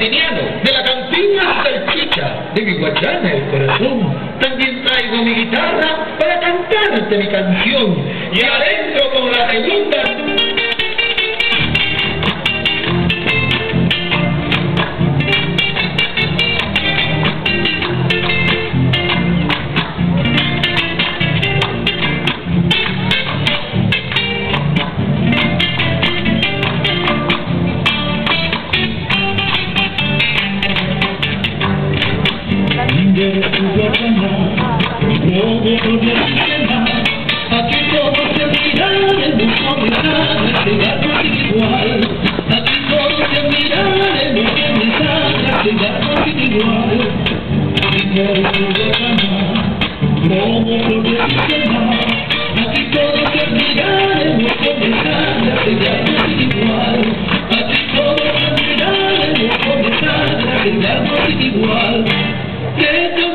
martiniano, de la cantina salchicha, de mi guachana el corazón. También traigo mi guitarra para cantarte mi canción. Y adentro con la segunda. Aquí todo se mira en un comenzar, llegarnos igual. Aquí todo se mira en un comenzar, llegarnos igual. Dinero tu gana, como poder sistema. Aquí todo se mira en un comenzar, llegarnos igual. Aquí todo se mira en un comenzar, llegarnos igual.